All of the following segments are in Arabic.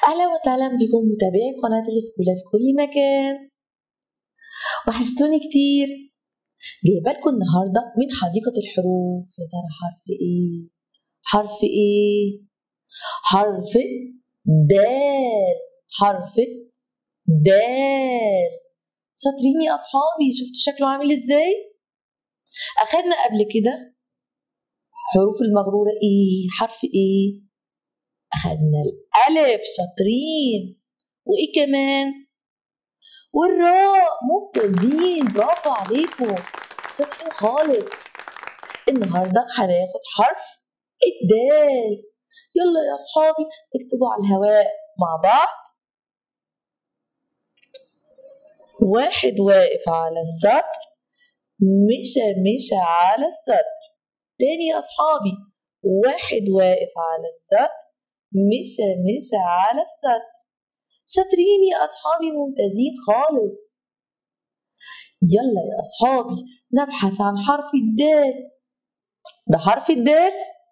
أهلا وسهلا بكم متابعي قناة السكولة في كل مكان. وحشتوني كتير. جايبة لكم النهاردة من حديقة الحروف. يا ترى حرف ايه؟ حرف ايه؟ حرف دال. حرف دال. شاطرين يا أصحابي؟ شفتوا شكله عامل ازاي؟ أخدنا قبل كده حروف المغرورة ايه؟ حرف ايه؟ أخدنا الألف. شاطرين. وإيه كمان؟ والراء. ممتازين، برافو عليكم، شاطرين خالص. النهارده هناخد حرف الدال. يلا يا أصحابي اكتبوا على الهواء مع بعض. واحد واقف على السطر، مشى على السطر. تاني يا أصحابي، واحد واقف على السطر، مشى على السطر. شاطرين يا أصحابي، ممتازين خالص. يلا يا أصحابي نبحث عن حرف الدال. ده حرف الدال؟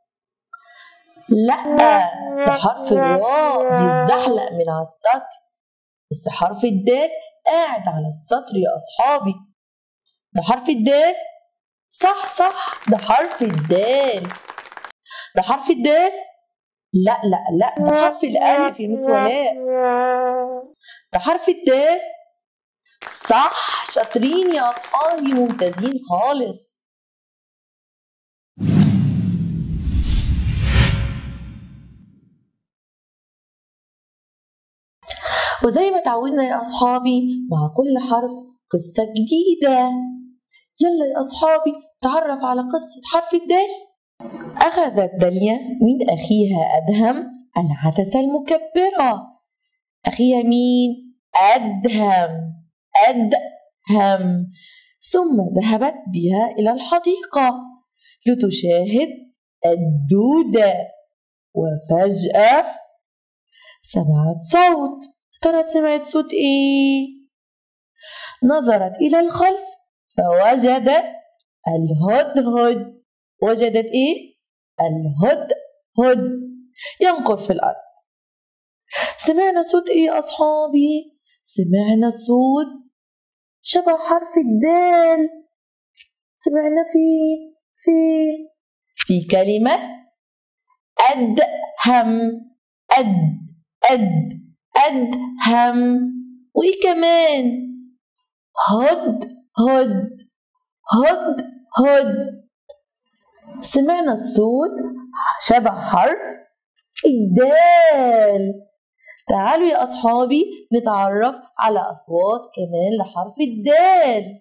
لأ، ده حرف الراء، بيتزحلق من على السطر. بس حرف الدال قاعد على السطر يا أصحابي. ده حرف الدال؟ صح، ده حرف الدال. ده حرف الدال؟ لا، ده حرف الألف يا مس ولاء. ده حرف الدال؟ صح، شاطرين يا أصحابي، ممتازين خالص. وزي ما تعودنا يا أصحابي، مع كل حرف قصة جديدة. يلا يا أصحابي تعرف على قصة حرف الدال. أخذت داليا من أخيها أدهم العدسة المكبرة. أخيها مين؟ أدهم. أدهم. ثم ذهبت بها إلى الحديقة لتشاهد الدودة. وفجأة سمعت صوت. ترى سمعت صوت إيه؟ نظرت إلى الخلف فوجدت الهدهد. وجدت إيه؟ الهدهد ينقر في الأرض. سمعنا صوت إيه يا أصحابي؟ سمعنا صوت شبه حرف الدال. سمعنا في كلمة أدهم. أدهم. وإيه كمان؟ هد. سمعنا الصوت شبه حرف الدال. تعالوا يا أصحابي نتعرف على أصوات كمان لحرف الدال.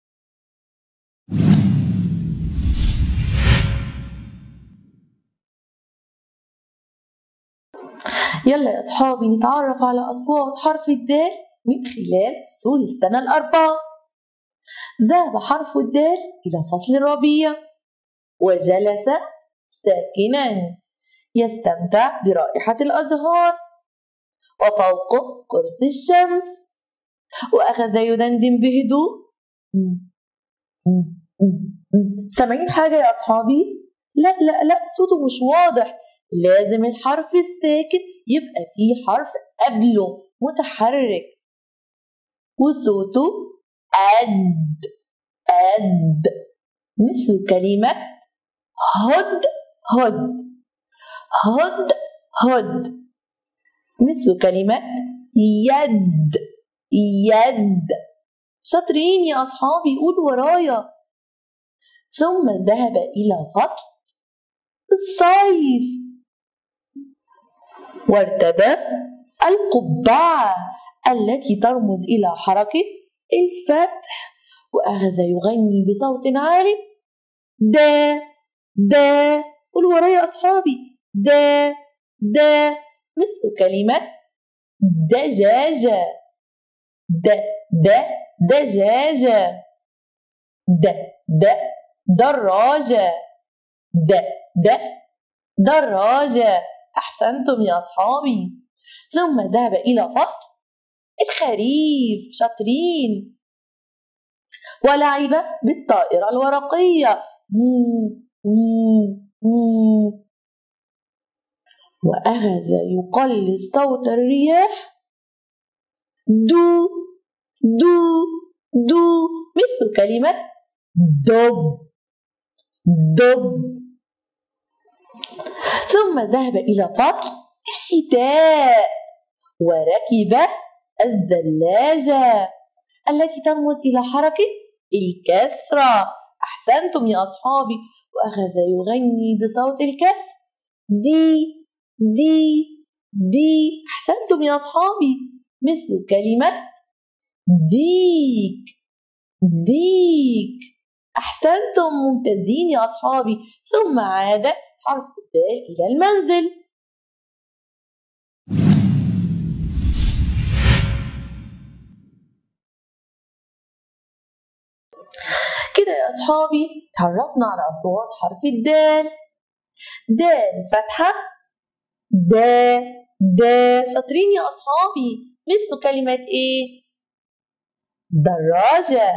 يلا يا أصحابي نتعرف على أصوات حرف الدال من خلال فصول السنة الأربعة. ذهب حرف الدال إلى فصل الربيع وجلس ساكنا يستمتع برائحة الأزهار وفوقه قرص الشمس. وأخذ يدندن بهدوء. سامعين حاجة يا أصحابي؟ لا، صوته مش واضح. لازم الحرف الساكن يبقى فيه حرف قبله متحرك، وصوته أد. مثل كلمة هد. مثل كلمة يد. شاطرين يا أصحابي، قولوا ورايا. ثم ذهب إلى فصل الصيف وارتدى القبعة التي ترمز إلى حركة الفتح. وأخذ يغني بصوت عالي. دا. قولوا ورايا يا أصحابي. دا مثل كلمة دجاجة. دجاجة. دراجة. دراجة. أحسنتم يا أصحابي. ثم ذهب إلى فصل الخريف. شاطرين. ولعب بالطائرة الورقية. وأخذ يقلد صوت الرياح دو دو دو مثل كلمة دب دب. ثم ذهب إلى فصل الشتاء وركب الزلاجة التي ترمز إلى حركة الكسرة. أحسنتم يا أصحابي. وأخذ يغني بصوت الكسر دي دي دي. أحسنتم يا أصحابي. مثل كلمة ديك ديك. أحسنتم ممتازين يا أصحابي. ثم عاد حرف الدال إلى المنزل. كده يا أصحابي تعرفنا على أصوات حرف الدال. دال فتحة دا دا. شاطرين يا أصحابي. مثل كلمة إيه؟ دراجة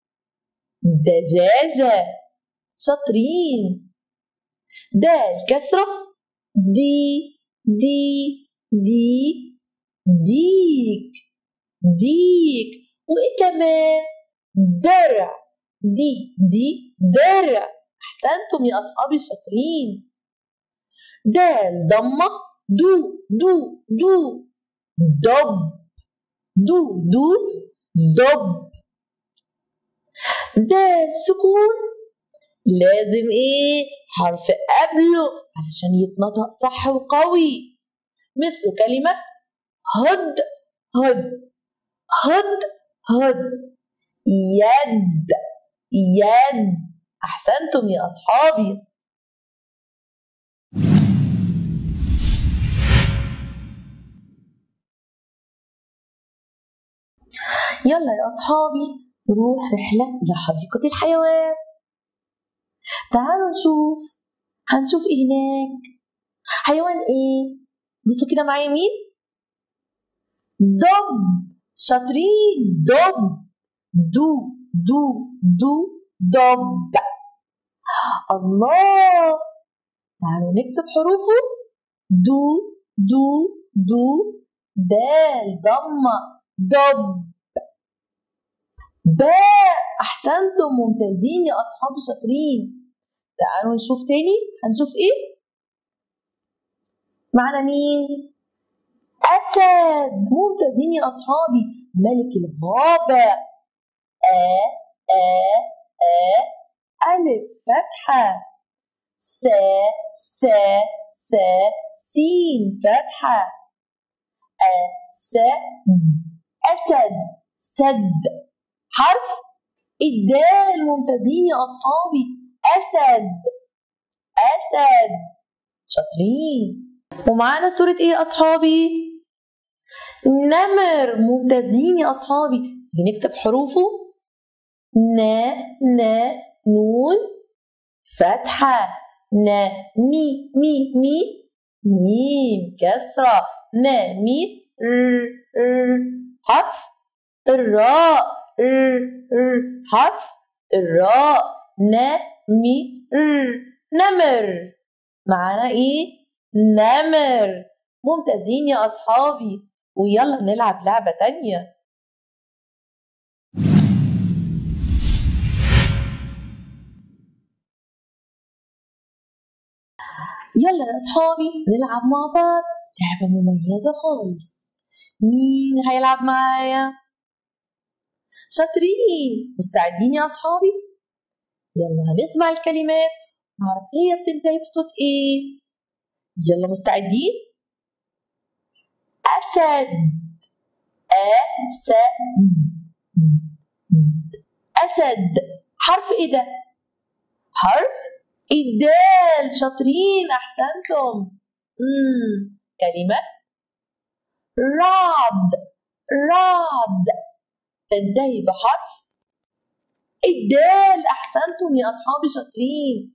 دجاجة. شاطرين. دال كسرة دي دي دي ديك ديك. وإيه كمان؟ درع دي درع. أحسنتم يا أصحابي شاطرين. دال ضمة دو دو دو دب دو دو دب. دال سكون لازم ايه؟ حرف قبله علشان يتنطق صح وقوي. مثل كلمة هد هد هد هد. يد يد. أحسنتم يا أصحابي. يلا يا أصحابي نروح رحلة إلى حديقة الحيوان. تعالوا نشوف هنشوف إيه هناك. حيوان إيه؟ بصوا كده معايا مين؟ دب. شاطرين. دب دو دو دو دب. الله. تعالوا نكتب حروفه. دو دو دو دال ضمة دب. باء. أحسنتم ممتازين يا أصحابي شاطرين. تعالوا نشوف تاني. هنشوف إيه؟ معنا مين؟ أسد. ممتازين يا أصحابي. ملك الغابة. ألف فتحة. س سين فتحة. أسد سد. حرف الدال. ممتازين يا أصحابي. أسد أسد. شاطرين. ومعانا صورة إيه يا أصحابي؟ نمر. ممتازين يا أصحابي. نكتب حروفه. نون فتحة. مي ميم كسرة. مي حرف الراء. حرف الراء. نمر. معانا ايه؟ نمر. ممتازين يا أصحابي. ويلا نلعب لعبة تانية. يلا يا أصحابي نلعب مع بعض لعبة مميزة خالص. مين هيلعب معايا؟ شاطرين. مستعدين يا أصحابي؟ يلا هنسمع الكلمات نعرف هي بتنتهي بصوت إيه. يلا مستعدين؟ أسد. أسد. حرف إيه ده؟ حرف الدال. شاطرين. أحسنتم. كلمة رعد تنتهي بحرف الدال. أحسنتم يا أصحابي شاطرين.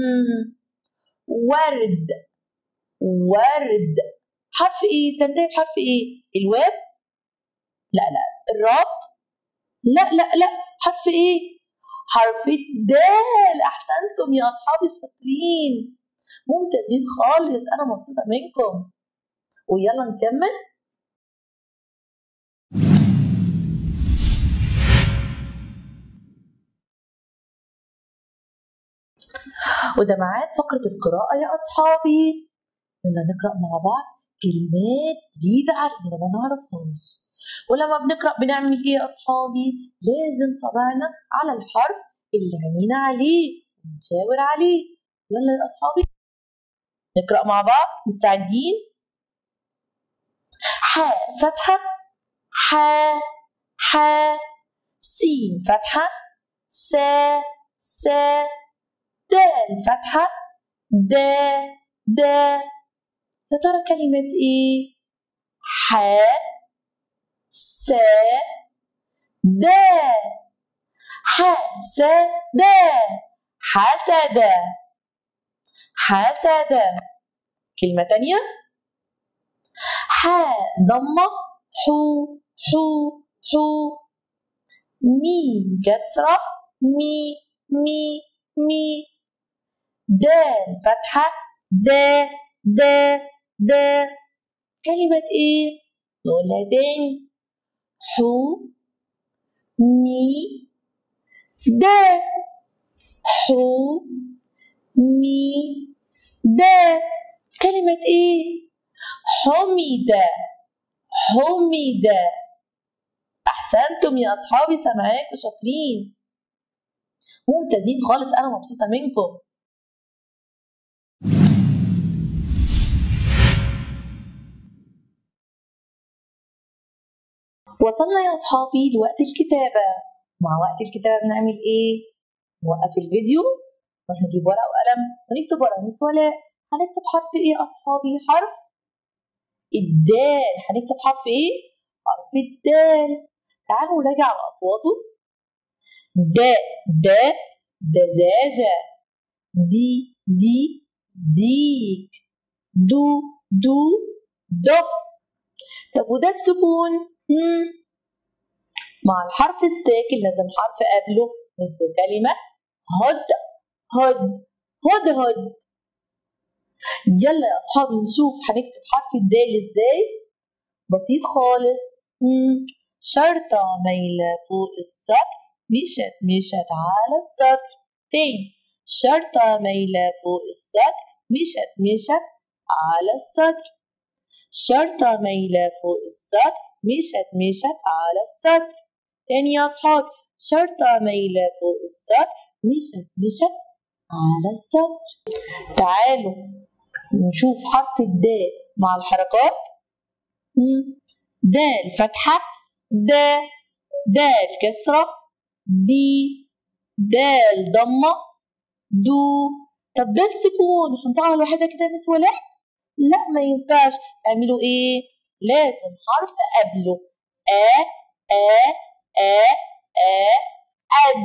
ورد. حرف إيه؟ بتنتهي بحرف إيه؟ الواو؟ لا الراء؟ لا حرف إيه؟ حرف الدال. أحسنتم يا أصحابي شاطرين. ممتازين خالص، أنا مبسوطة منكم. ويلا نكمل. وده معاد فقرة القراءة يا أصحابي. يلا نقرأ مع بعض كلمات جديدة علينا ما نعرفهاش. ولما بنقرأ بنعمل إيه يا أصحابي؟ لازم صبعنا على الحرف اللي عينينا عليه ونشاور عليه. يلا يا أصحابي نقرأ مع بعض. مستعدين؟ حاء فتحة، حاء حاء. سين فتحة، سا سا. دال فتحة، دا دا. يا ترى كلمة إيه؟ حاء سا دا. حسد، حسد حسد. كلمة تانية. حاء ضمة، حو حو حو. ميم كسرة، مي مي مي. دال فتحة، دا دا دا. كلمة إيه؟ نقولها تاني. حو مي دا. حو مي دا. كلمة إيه؟ حمد، حمد. أحسنتم يا أصحابي، سامعاكم شاطرين ممتازين خالص، أنا مبسوطة منكم. وصلنا يا أصحابي لوقت الكتابة. مع وقت الكتابة بنعمل إيه؟ نوقف الفيديو نروح نجيب ورقة وقلم ونكتب ورقة مس ولاء. هنكتب حرف إيه يا أصحابي؟ حرف الدال. هنكتب حرف إيه؟ حرف الدال. تعالوا نراجع على أصواته. دا دا دجاجة. دي دي ديك. دو دو دب. طب وده السكون؟ مع الحرف الساكن لازم حرف قبله مثل كلمة هد هد هد هد. يلا يا أصحابي نشوف هنكتب حرف الدال إزاي. بسيط خالص. شرطة مايلة فوق السطر، مشت مشت على السطر. تاني. شرطة مايلة فوق السطر، مشت مشت على السطر. شرطة مايلة فوق السطر، مشت مشت على السطر. تاني يا أصحابي. شرطة مايلة فوق السطر، مشت مشت على السطر. تعالوا نشوف حرف الدال مع الحركات. دال فتحة، دا دال كسرة، دي دال ضمة، دو. طب دال سكون هنطقها لوحدها كده مس ولاء؟ لا ما ينفعش. تعملوا ايه؟ لازم حرف قبله. أد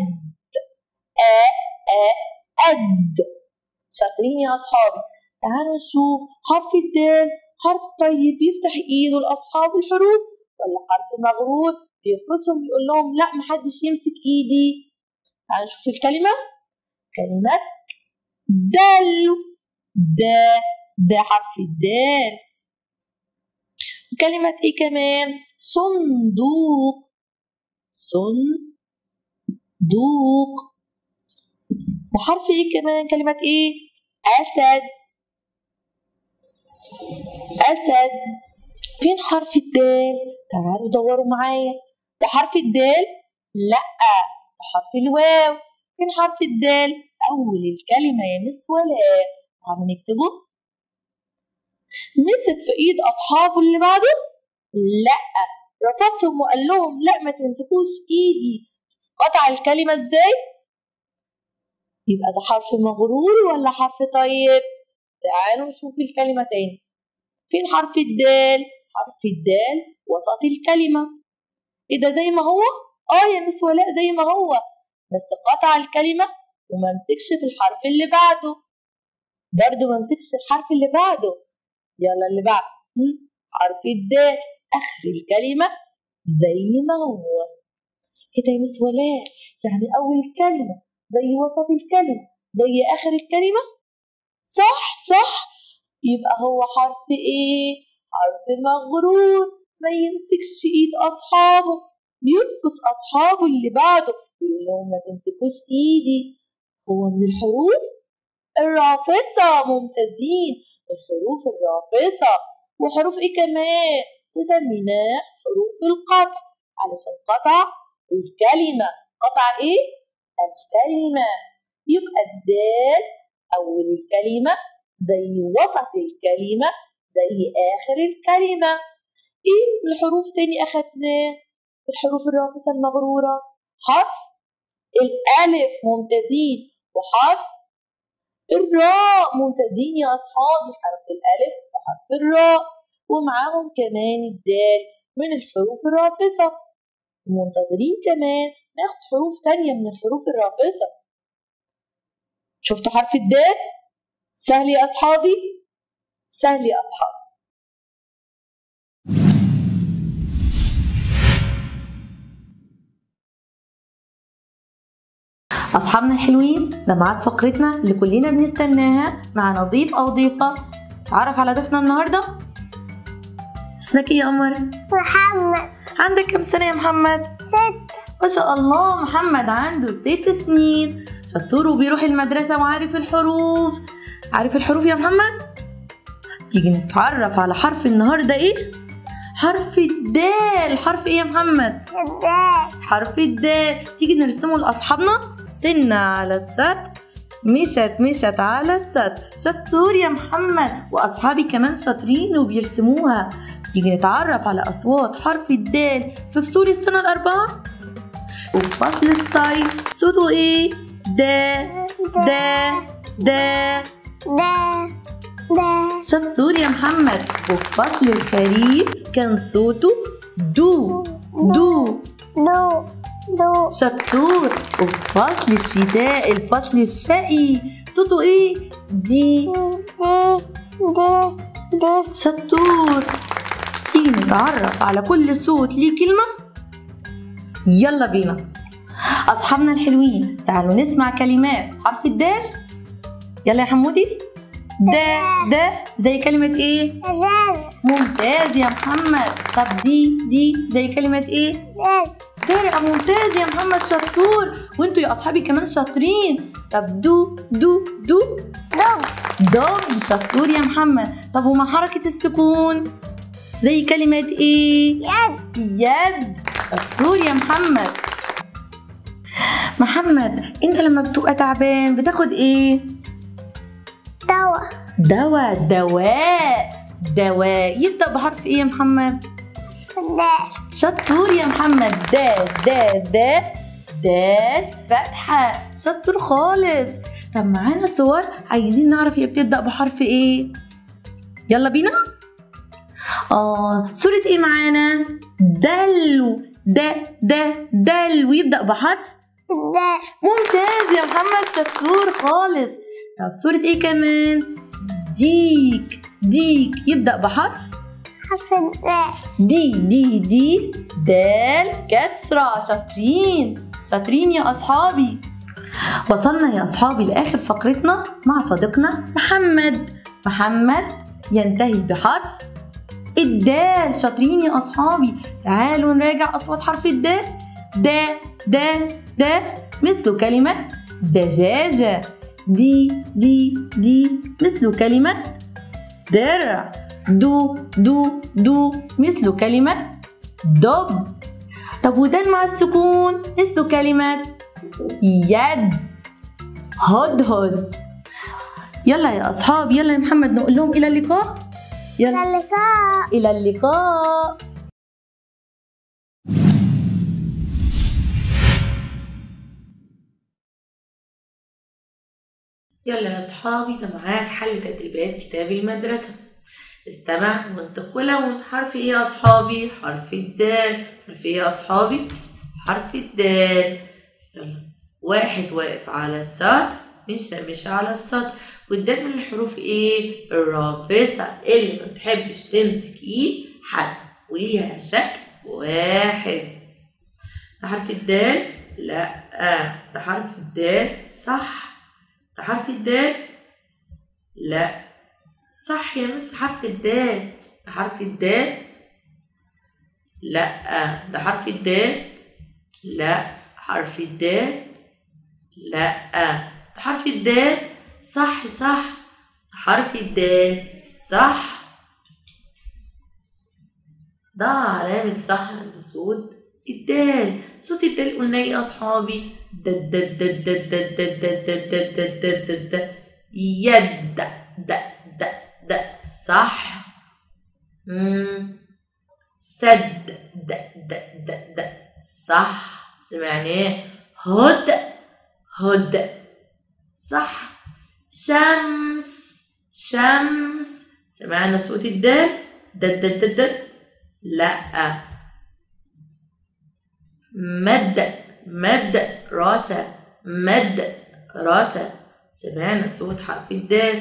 أد. شاطرين يا أصحابي. تعالوا نشوف حرف الدال. حرف طيب يفتح إيده لأصحاب الحروف، ولا حرف مغرور بيرفسهم يقول لهم لا محدش يمسك إيدي؟ تعالوا نشوف الكلمة. كلمة دلو. ده حرف الدال. كلمة إيه كمان؟ صندوق. صندوق. وحرف إيه كمان؟ كلمة إيه؟ أسد. أسد. فين حرف الدال؟ تعالوا دوروا معايا. ده حرف الدال؟ لأ، ده حرف الواو. فين حرف الدال؟ أول الكلمة يا مس ولاء. تعالوا نكتبه. مسك في إيد أصحابه اللي بعده؟ لأ، رفسهم وقال لهم لأ ما تمسكوش إيدي. قطع الكلمة إزاي؟ يبقى ده حرف مغرور ولا حرف طيب؟ تعالوا نشوف الكلمة تاني. فين حرف الدال؟ حرف الدال وسط الكلمة. ايه ده زي ما هو؟ يا مس ولاء زي ما هو، بس قطع الكلمة وما مسكش في الحرف اللي بعده. برضه ما مسكش الحرف اللي بعده. يلا اللي بعده. حرف الدال آخر الكلمة زي ما هو. ايه ده يا مس ولاء؟ يعني أول الكلمة زي وسط الكلمة زي آخر الكلمة؟ صح صح، يبقى هو حرف ايه؟ حرف مغرور، ما يمسكش ايد اصحابه، ينفس اصحابه اللي بعده يقول لهم ما تمسكوش ايدي. هو من الحروف الرافصة. ممتازين، الحروف الرافصة. وحروف ايه كمان؟ وسميناه حروف القطع علشان قطع الكلمة. قطع ايه؟ الكلمة. يبقى الدال أول الكلمة زي وسط الكلمة زي آخر الكلمة. ايه الحروف تاني أخدناه؟ الحروف الرافصة المغرورة حرف الألف. ممتازين. وحرف الراء. ممتازين يا أصحابي، حرف الألف وحرف الراء، ومعاهم كمان الدال من الحروف الرافصة. ومنتظرين كمان ناخد حروف تانية من الحروف الرافصة. شفتوا حرف الدال؟ سهل يا أصحابي؟ سهل يا أصحابي. أصحابنا الحلوين، ده ميعاد فقرتنا اللي كلنا بنستناها مع نضيف أو ضيفة. تعرف على ضيفنا النهاردة؟ اسمك إيه يا قمر؟ محمد. عندك كم سنة يا محمد؟ 6. ما شاء الله، محمد عنده 6 سنين، شطور وبيروح المدرسة وعارف الحروف. عارف الحروف يا محمد؟ تيجي نتعرف على حرف النهاردة إيه؟ حرف الدال. حرف إيه يا محمد؟ الدال. حرف الدال. تيجي نرسمه لأصحابنا. سنة على السطر، مشت على السطر. شطور يا محمد، وأصحابي كمان شاطرين وبيرسموها. تيجي نتعرف على أصوات حرف الدال في فصول السنة الأربعة. وفي فصل الصيف صوته إيه؟ دا دا دا دا دا. شطور يا محمد. وفي فصل الخريف كان صوته دو دو دو دو. شطور. وفي فصل الشتاء الفصل الشقي صوته ايه؟ دي دي دي دي. شطور. تيجي نتعرف على كل صوت ليه كلمة. يلا بينا أصحابنا الحلوين، تعالوا نسمع كلمات حرف الدال. يلا يا حمودي. دا زي كلمة ايه؟ دجاج. ممتاز يا محمد. طب دي زي كلمة ايه؟ درع. ممتاز يا محمد، شطور. وانتوا يا اصحابي كمان شاطرين. طب دو دب. شطور يا محمد. طب ومع حركة السكون زي كلمة ايه؟ يد. شطور يا محمد. محمد، انت لما بتبقى تعبان بتاخد ايه؟ دواء. يبدأ بحرف ايه يا محمد؟ دال. شطور يا محمد. دال فتحة. شطور خالص. طب معانا صور عايزين نعرف هي بتبدأ بحرف ايه. يلا بينا. صورة ايه معانا؟ دلو. دلو يبدأ بحرف دال. ممتاز يا محمد، شطور خالص. طب صورة ايه كمان؟ ديك يبدأ بحرف الدال. دي دال كسرة. شاطرين يا أصحابي. وصلنا يا أصحابي لآخر فقرتنا مع صديقنا محمد ينتهي بحرف الدال. شاطرين يا أصحابي. تعالوا نراجع أصوات حرف الدال. دا مثل كلمة دجاجة. دي مثل كلمة درع. دو مثل كلمة دب. طب ودال مع السكون مثل كلمة يد. هدهد. يلا يا أصحاب، يلا يا محمد نقول لهم إلى اللقاء. يلا إلى اللقاء. يلا يا أصحابي، ده ميعاد حل تدريبات كتاب المدرسة. استمع وانطق ولون. حرف ايه يا أصحابي؟ حرف الدال. حرف ايه يا أصحابي؟ حرف الدال. يلا. واحد واقف على السطر، مش على السطر. والدال من الحروف ايه؟ الرافصة اللي ما بتحبش تمسك ايد حد وليها شكل واحد. ده حرف الدال؟ لا، ده حرف الدال صح. ده حرف الدال لا. صح يا مس، حرف الدال. ده حرف الدال. لا. ده حرف الدال. لا. حرف الدال. لا. ده حرف الدال. صح صح، حرف الدال صح. ده علامة صح عند صوت الدال. صوت الدال قلنا ايه يا اصحابي؟ د يد. د د د صح. سد. د د د د صح، سمعناه. هد. هد صح. شمس. شمس، سمعنا صوت الدال. د د د د لا. مد. مد راسة. مد راسة، سمعنا صوت حرف الدال.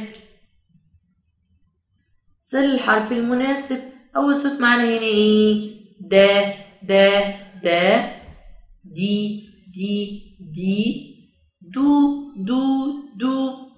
صل الحرف المناسب. أول صوت معنا هنا إيه؟ دا دا دا. دي دي دي. دو دو دو.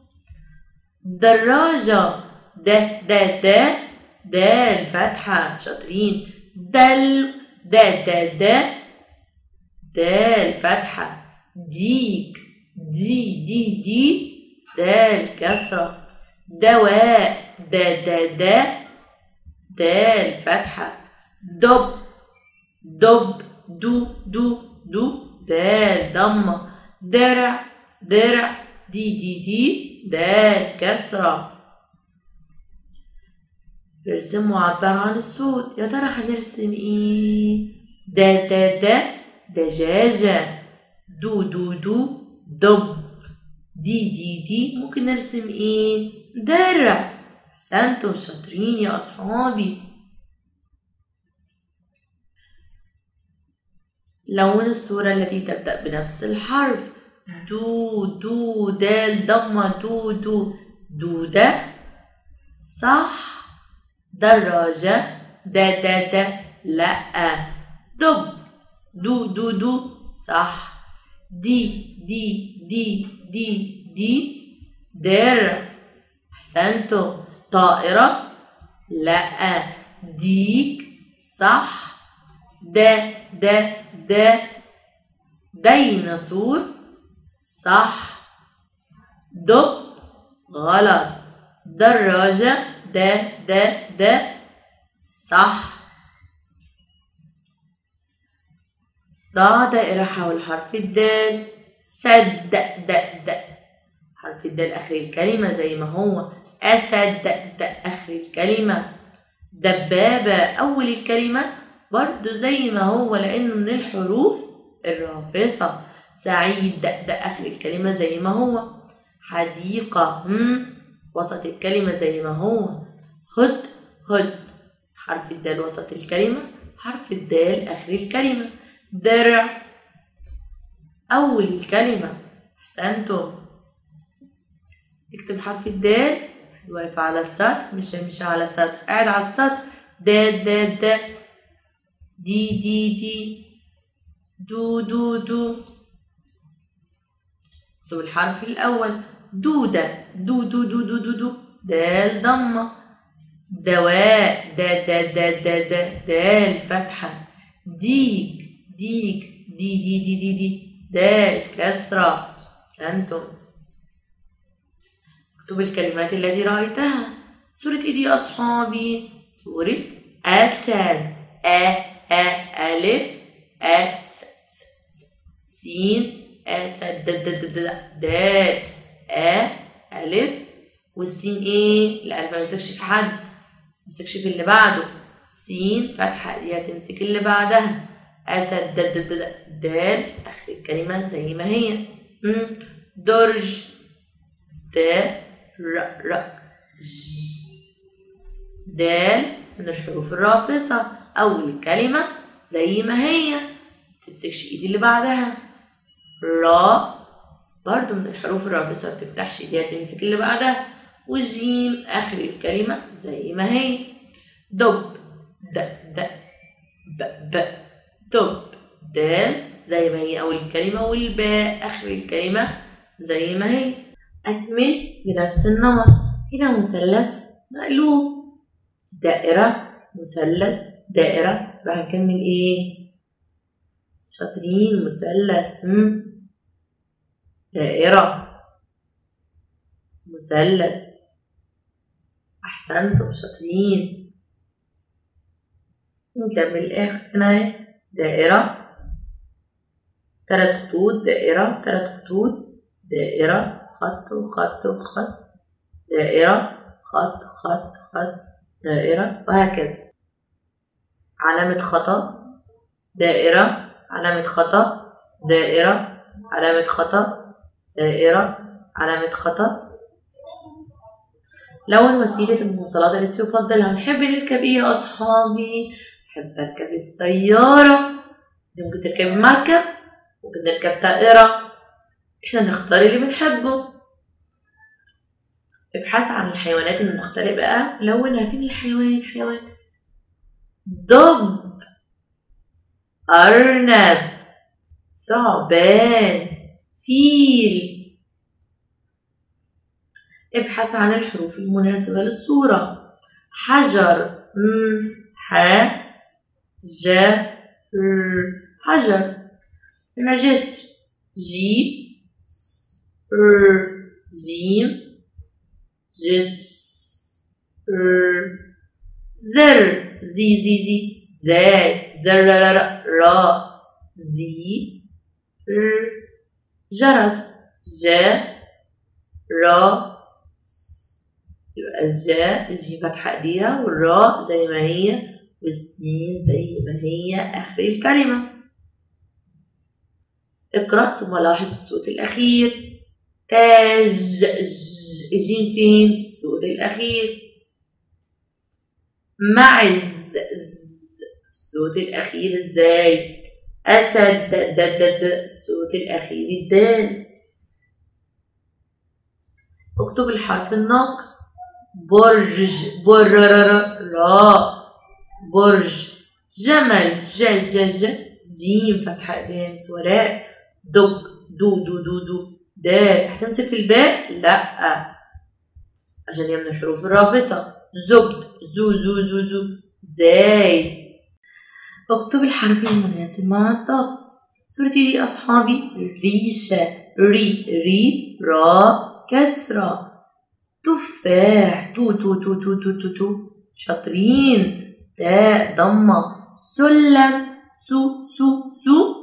دراجة. دا دا دا. دا الفتحة، شاطرين. دل. دا دا دا. دا الفتحة. ديك. دي دي دي. دا الكسرة. دواء. دا دا دا. دا الفتحة. دب. دب. دو دو دو. دا الضمة. درع. درع. دي دي دي. دا الكسرة. نرسم معبر عن الصوت. يا ترى هنرسم ايه؟ دا دا دا. دجاجة. دو دو دو. دب. دي دي دي. ممكن نرسم ايه؟ درع. أحسنتم، شاطرين يا أصحابي. لون الصورة التي تبدأ بنفس الحرف. دو دو. دال ضمة. دو دو. دودة صح. دراجة. دا دا دا لا. دب. دو دو دو صح. دي دي دي دي دي. درع. أحسنتم. طائرة. لا. ديك صح. دا دا دا. ديناصور صح. دب غلط. دراجة. دا دا دا صح. ضع دائرة حول حرف الدال. سد. د د. حرف الدال آخر الكلمة زي ما هو. أسد. د آخر الكلمة. دبابة أول الكلمة برضو زي ما هو، لأنه من الحروف الرافصة. سعيد. د آخر الكلمة زي ما هو. حديقة. وسط الكلمة زي ما هو. هد. هد. حرف الدال وسط الكلمة. حرف الدال آخر الكلمة. درع أول الكلمة. أحسنتم. تكتب حرف الدال واقف على السطر، مش على السطر، قاعد على السطر. دا دا دا. دي دي دي. دو دو دو. اكتب الحرف الأول. دودة. دو دو دو دو دو دو. دال ضمة. دواء. دا دا دا دا دا. دال فتحة. ديك. ديك. دي دي دي دي دي. دال كسرة. أحسنتم. اكتب الكلمات التي رأيتها. سورة ايه دي يا أصحابي؟ سورة أسد. ألف. سين. أسد. دال. ألف. والسين ايه؟ الألف ما يمسكش في حد، ما يمسكش في اللي بعده. سين فتحة دي هتمسك اللي بعدها. أسد. دال آخر الكلمة زي ما هي. درج. دال من الحروف الرافصة. أول الكلمة زي ما هي، متمسكش ايدي اللي بعدها. را برضو من الحروف الرافصة، متفتحش ايديها تمسك اللي بعدها. والجيم آخر الكلمة زي ما هي. دب. د د. ب ب. دب. دال زي ما هي أول الكلمة، والباء آخر الكلمة زي ما هي. أكمل بنفس النمط. هنا مثلث مقلوب، دائرة مثلث دائرة، راح نكمل ايه؟ شاطرين. مثلث دائرة مثلث، أحسنتم شاطرين. نكمل الآخر هنا دائرة 3 خطوط، دائرة 3 خطوط، دائرة خط وخط وخط، دائرة خط خط خط، دائرة، وهكذا. علامة خطأ، دائرة، علامة خطأ، دائرة، علامة خطأ، دائرة، علامة خطأ. لون وسيلة المواصلات التي تفضلها؟ نحب نركب ايه يا أصحابي؟ نحب أركب السيارة، ممكن تركب مركب، ممكن نركب طائرة، احنا نختار اللي بنحبه. ابحث عن الحيوانات المختلفة بقى، لونها. فين الحيوان؟ حيوان دب، أرنب، ثعبان، فيل. ابحث عن الحروف المناسبة للصورة. حجر، حجر. هنا جسر، جيم، زر، زاي، را، جرس، را، يبقى الجيم فتحة ايديها، والراء زي ما هي، والسين زي ما هي آخر الكلمة. اقرأ ثم لاحظ الصوت الأخير. تاج، الجيم فين؟ الصوت الأخير. معز، الصوت الأخير ازاي؟ أسد، الصوت الأخير الدال. اكتب الحرف الناقص. برج، را، برج. جمل، جيم فتحة ايديها مسوراء. دج، دو، دال. هتمسك في الباء؟ لا، عشان هي من الحروف الرافصة. زبد، زو، زاي. اكتب الحرف المناسب مع الضغط. صورتي دي أصحابي ريشة، ري، را، كسرة. تفاح، تو، شاطرين. تاء ضمة. سلم، سو،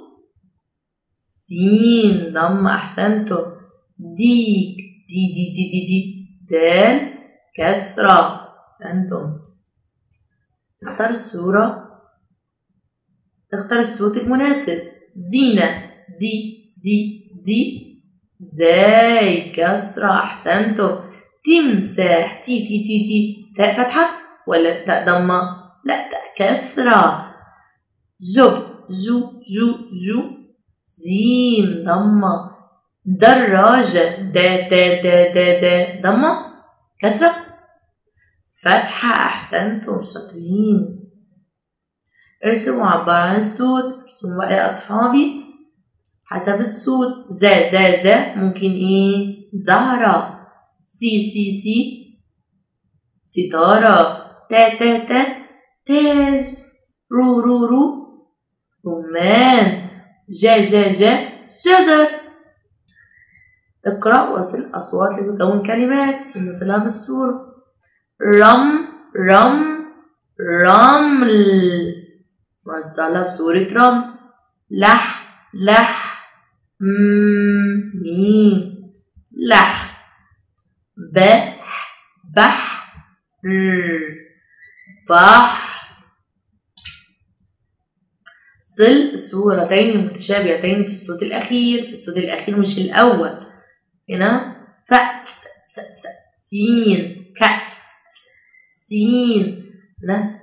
سين ضمة، أحسنتم. ديك، دي، دال كسرة، أحسنتم. اختار الصورة، اختار الصوت المناسب. زينة، زاي كسرة، أحسنتم. تمساح، تي، تاء فتحة ولا تاء ضمة؟ لا، تاء كسرة. جب، جو، جيم ضمة. دراجة، دا ضمة كسرة فتحة، أحسنتم شاطرين. ارسموا عبارة عن الصوت. ارسموا بقى يا أصحابي حسب الصوت. زا ممكن ايه؟ زهرة. سي ستارة. تا تاج. رو رمان. جا جزر. اقرأ وصل الأصوات لتكون كلمات مثلها بالصورة. رمل، وصلها بصورة رمل. لح، ميم، لح. بحر، بحر. صل صورتين متشابهتين في الصوت الأخير، مش الأول. هنا فأس، سين، كأس، سين. هنا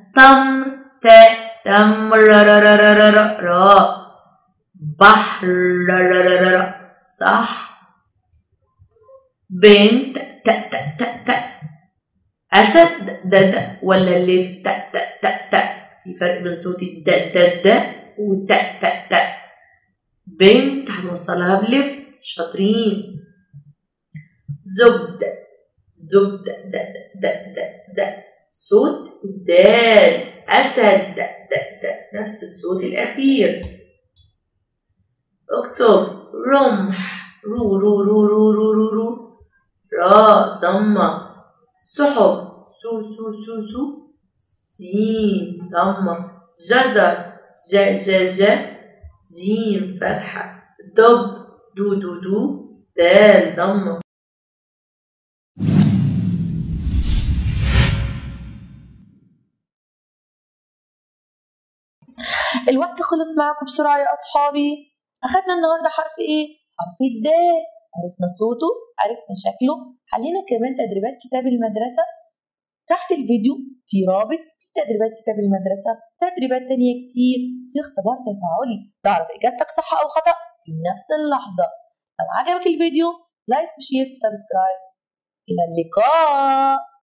تمر، را. بحر، صح. بنت، ت. أسد، د ولا الليف ت. في فرق بين صوت د وت. بنت هنوصلها بلفت، شاطرين. زبد، زبدة د د د د. صوت الدال أسد د د د، نفس الصوت الأخير. اكتب رمح رو رو رو رو رو رو رو. راء ضمة. سحب سو سو سو سو. سين ضمة. جزر ج ج ج. جيم فتحة. دب دو دو دو. دال ضمة. الوقت خلص معكم بسرعة يا أصحابي. أخدنا النهاردة حرف إيه؟ حرف الدال. عرفنا صوته، عرفنا شكله، حلينا كمان تدريبات كتاب المدرسة. تحت الفيديو في رابط في تدريبات كتاب المدرسة، تدريبات تانية كتير، في اختبار تفاعلي تعرف إجابتك صح أو خطأ في نفس اللحظة. لو عجبك الفيديو لايك وشير وسبسكرايب. إلى اللقاء.